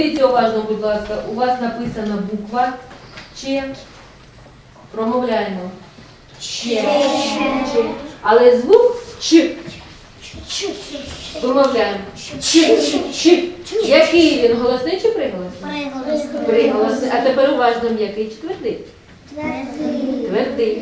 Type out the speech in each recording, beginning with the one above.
Подивіться уважно, будь ласка, у вас написана буква Ч. Промовляємо. Ч. Але звук Ч. Промовляємо. Ч. Який він? Голосний чи приголосний? Приголосний. А тепер уважно м'який чи твердий? Твердий.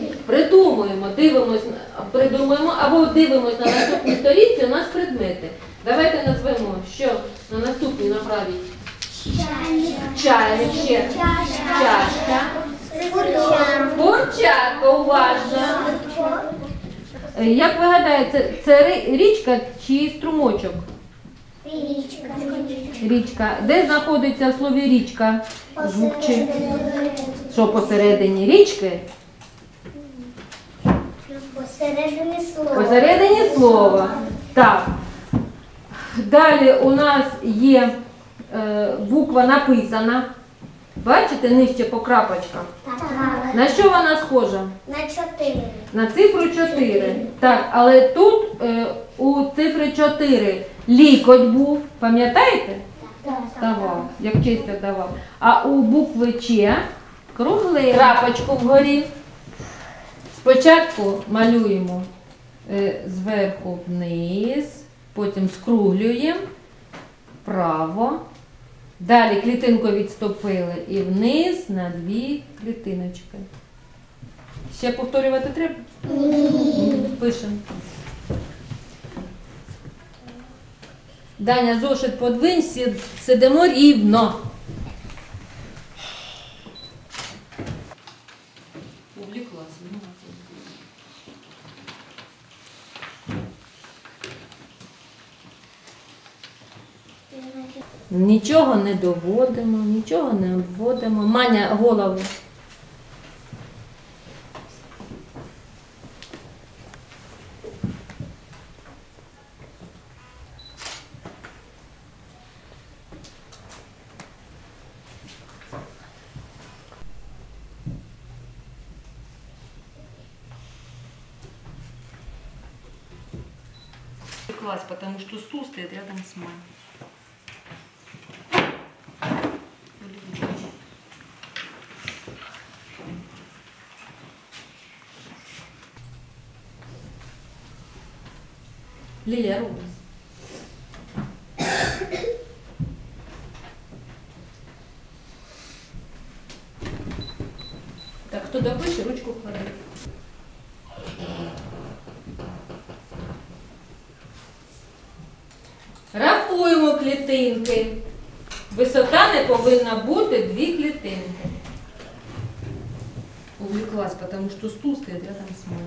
Придумуємо або дивимось на наступній сторінці, у нас предмети. Давайте назвемо, що на наступній направі. Чайник, ще. Чашка. Курчатка, уважно. Як ви гадаєте, це річка чи струмочок? Річка. Де знаходиться в слові річка? Звук чи? Що посередині річки? Посередині слова. Так. Далі у нас є буква написана. Бачите, нижче по крапочках? На що вона схожа? На 4. На цифру 4. Так, але тут у цифри 4 лікоть був, пам'ятаєте? Давав, як честь давав. А у букви Ч круглий крапочку вгорі. Спочатку малюємо зверху вниз, потім скруглюємо вправо. Далі клітинку відступили і вниз на 2 клітиночки. Ще повторювати треба? Ні. Пишемо. Даня, зошит подвинь, сидимо рівно. Увлеклась. Нічого не доводимо, нічого не обводимо. Маня, голову. Класс, потому что стул стоит рядом с мамой. Лілія, робиш. Так, хто допише, ручку кладе. Рахуємо клітинки. Висота не повинна бути 2 клітинки. Увлеклась, потому что стул стоит рядом с мамой.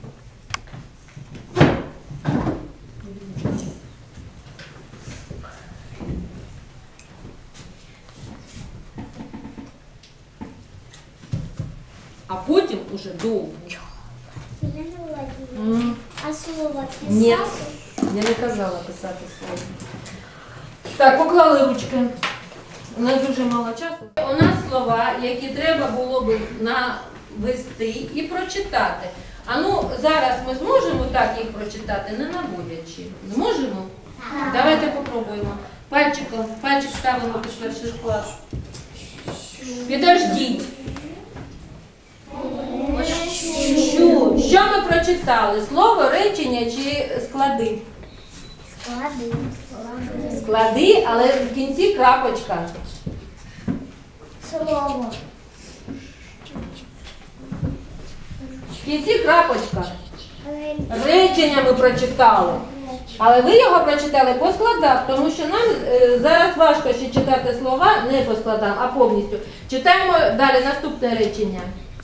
А потім уже довго. А слово писати? Ні, я не казала писати слово. Так, поклали ручки. У нас дуже мало часу. У нас слова, які треба було б навести і прочитати. А ну, зараз ми зможемо так їх прочитати, не наводячи. Зможемо? Так. Давайте попробуємо. Пальчик ставимо під перший склад. Підождіть. Що ми прочитали? Слово, речення чи склади? Склади. Склади, але в кінці крапочка. Слово. В кінці крапочка. Речення ми прочитали. Але ви його прочитали по складах, тому що нам зараз важко ще читати слова не по складам, а повністю. Читаємо далі наступне речення.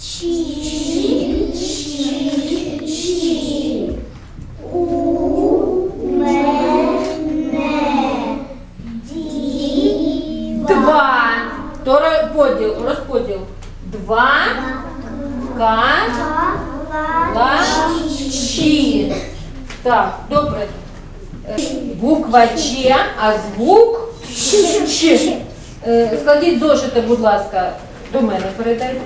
Два. То розподіл. Два. Калачі. Так, добре. Буква Ч, а звук Ч. Складіть зошити, будь ласка, до мене передайте.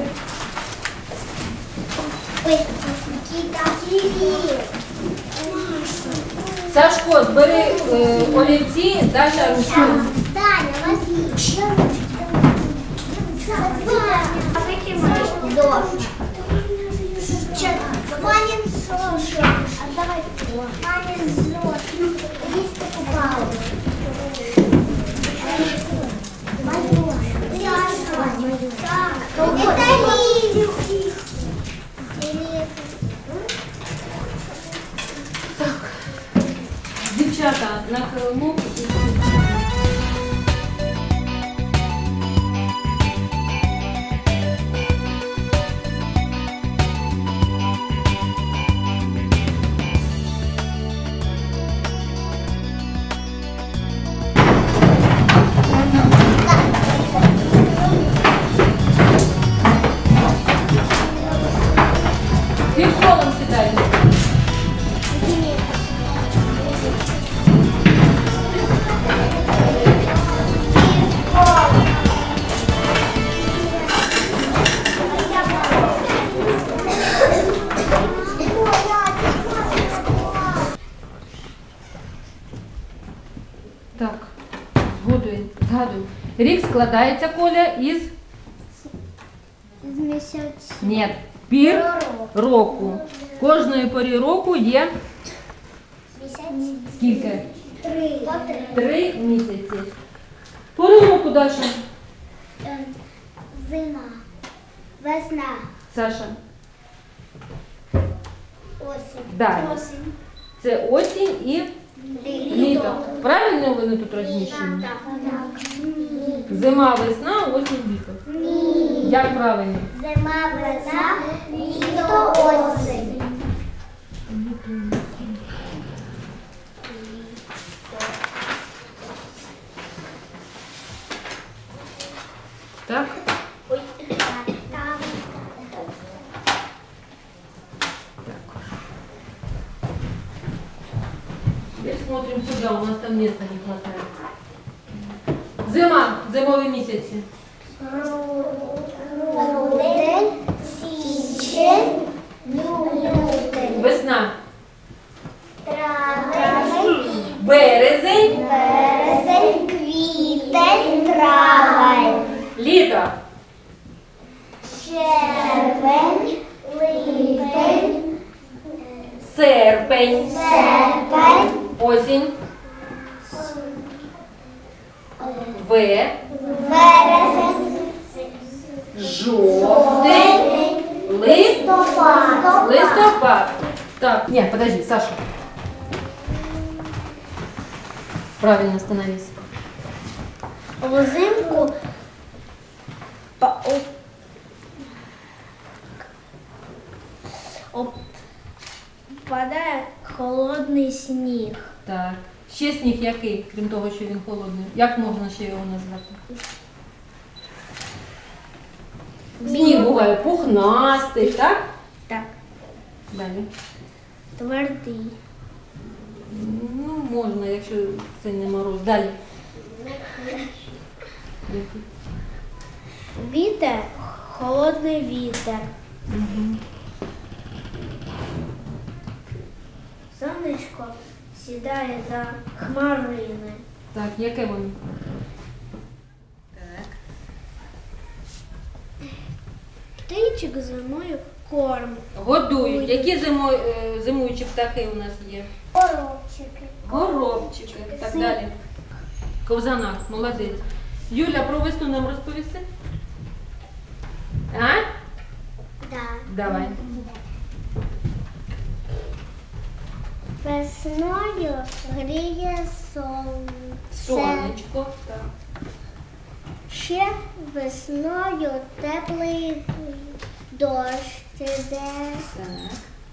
Сашко, збери олівці, Даша ручку. Даня, Дівчата на хилму. Півколом сідайте. Так, згадую. Рік складається, Коля, із... З місяця. Ні, пір року. Кожної порі року є скільки? 3 місяці. Пору року, Даша. Зима. Весна. Саша. Осінь. Далі. Це осінь і літо. Правильно вони тут розміщені? Зима, весна, осінь, літо. Ні. Як правильно? Зима, весна, літо, осінь. Так? Ой, Теперь смотрим сюда, у нас там места не хватает. Зима, зимові місяці. Грудень, січень, лютий, Весна. травень, Березень. березень, квітень, травень, Літо. червень, липень, Серпень. серпень, Осінь. вересень, Жовтень. листопад. Листопад. Так, нет, подожди, Саша. Правильно становись. Взимку впадає холодний сніг. Так. Ще сніг який, крім того, що він холодний? Як можна ще його назвати? Сніг буває пухнастий, так? Так. Далі. Твердий. Ну, можна, якщо це не мороз. Далі. Вітер, холодний вітер. Угу. Сонечко сідає за хмарини. Так, яке воно? Так. Птичок зимою корм. Годують. Які зимуючі птахи у нас є? Коробчики. Горобчики. Так далі. Ковзанак, молодець. Юля, про весну нам розповісти? А? Так. Давай. Весною гріє сонце. Сонечко. Так. Ще весною теплий дощ іде. Так.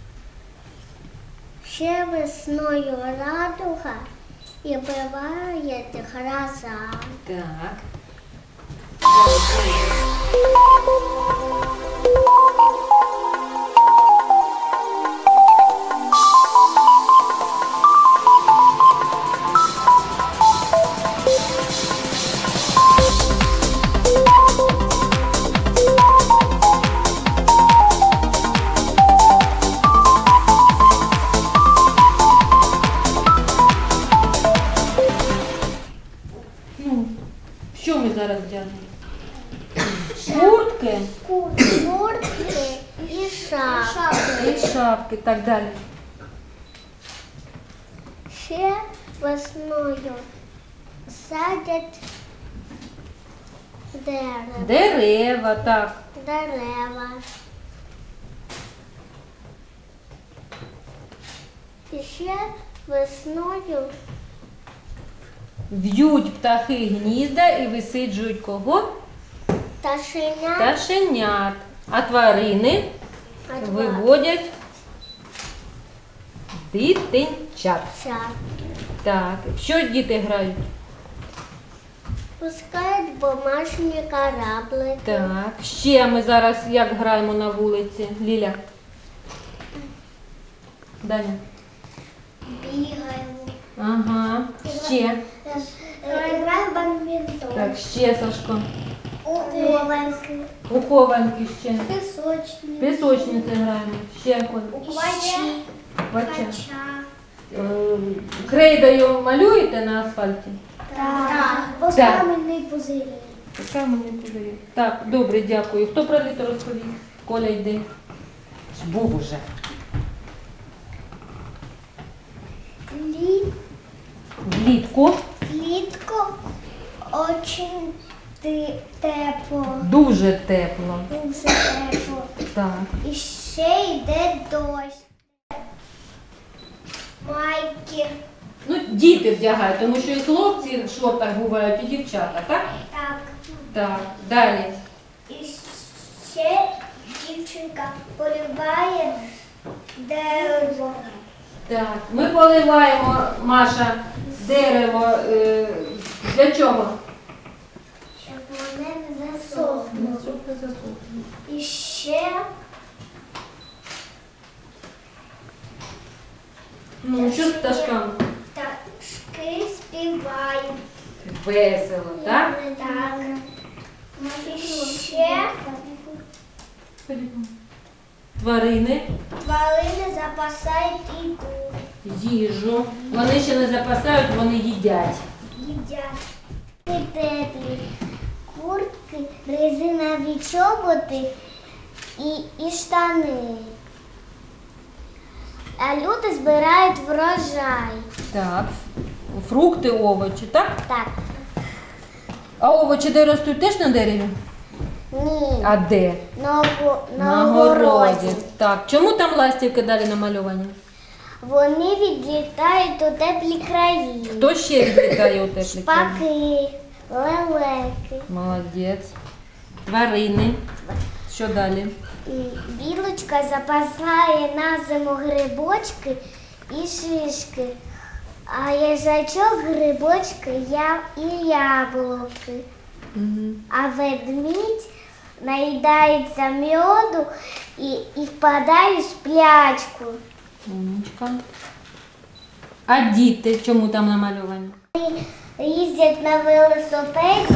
Ще весною радуга і буває гроза. Так. зараз вдягнуть? Куртки Куртки і шапки. і шапки. Так, далі. Ще весною садять Дерева, так. дерева. І ще весною В'ють птахи гнізда і висиджують кого? пташеня Пташенят. А тварини виводять дитинчат. Так, в що діти грають? Пускають бумажні кораблики. Так, ще ми зараз як граємо на вулиці, Ліля? Даня? Бігаємо. Ага, ще. Граємо бадмінтон. Так, ще, Сашко. Хованки. У хованки ще. Пісочні. Пісочниці граємо. Ще Квачі. Квача. Крейдою малюєте на асфальті? Так. Так. Кам'яний пузирі. Така мені подарунок. Так, добре, дякую. Хто про літо розповів? Коля, йди. Ж був уже. Влітку Влітку очень тепло. дуже тепло. Дуже тепло. Так. І ще йде дощ. Майки. Ну, діти вдягають, тому що і хлопці в шортах бувають, і дівчата, так? Так. Так. Далі. І ще дівчинка поливає дерево. Так. Ми поливаємо, Маша, дерево. Для чого? Щоб вони не засохли. І ще Ну, що з пташками? пташки співають. Весело, так? Так. І ще Тварини. тварини запасають Їжу. Вони ще не запасають, вони їдять. їдять. Теплі куртки, резинові чоботи і штани. А люди збирають врожай. Так. Фрукти, овочі, так? Так. А овочі де ростуть теж на дереві? Ні. А де? На городі. Так. Чому там ластівки далі намальовані? Вони відлітають у теплі краї. Хто ще відлітає у теплі краї? Шпаки, лелеки. Молодець. Тварини. Що далі? Білочка запасає на зиму грибочки і шишки, а їжачок грибочки і яблуки. А ведмідь наїдається мьоду і впадає в сплячку. Умничка. А діти чому там намальовані? Їздять на велосипеді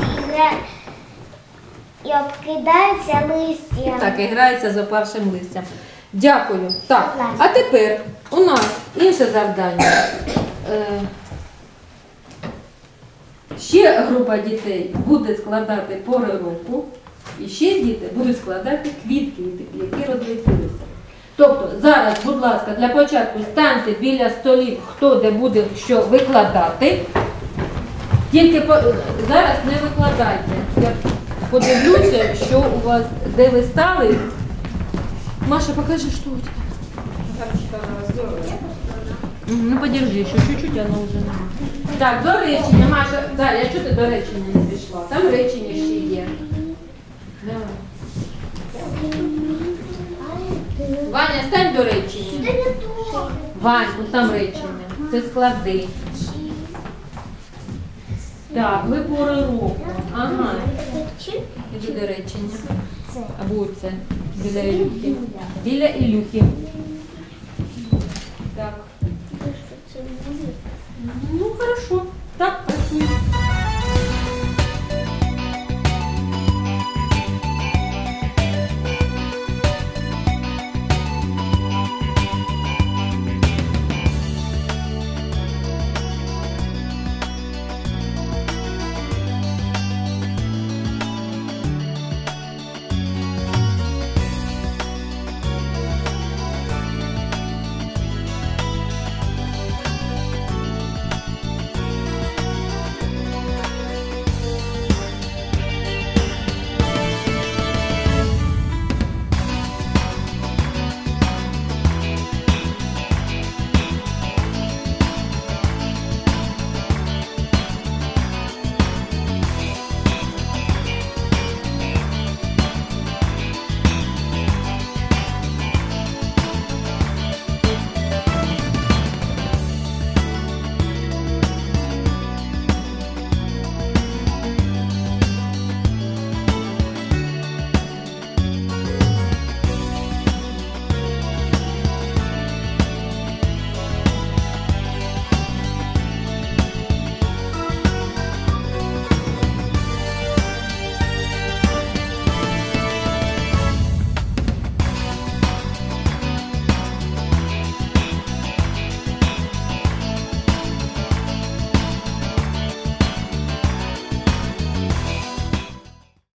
і обкидаються листям. Так, і граються за першим листям. Дякую. Так, Будь ласка. а тепер у нас інше завдання. Ще група дітей буде складати пори року, і ще діти будуть складати квітки, які розлетілися. Тобто зараз, будь ласка, для початку станьте біля столів, хто де буде що викладати. Тільки зараз не викладайте. Я подивлюся, що у вас, де ви стали. Маша, покажи, що у тебе. Ну, подержи, еще чуть-чуть, оно уже нема. Так, до речення, Маша, далі, а чого ти до речення не пішла? Там речення ще є. Давай. Ваня, стань до речення. Вань, ну там речення. Це склади. Так, ви пори року. Ага. Іди до речення. Або це. Біля Ілюхи. Біля Ілюхи.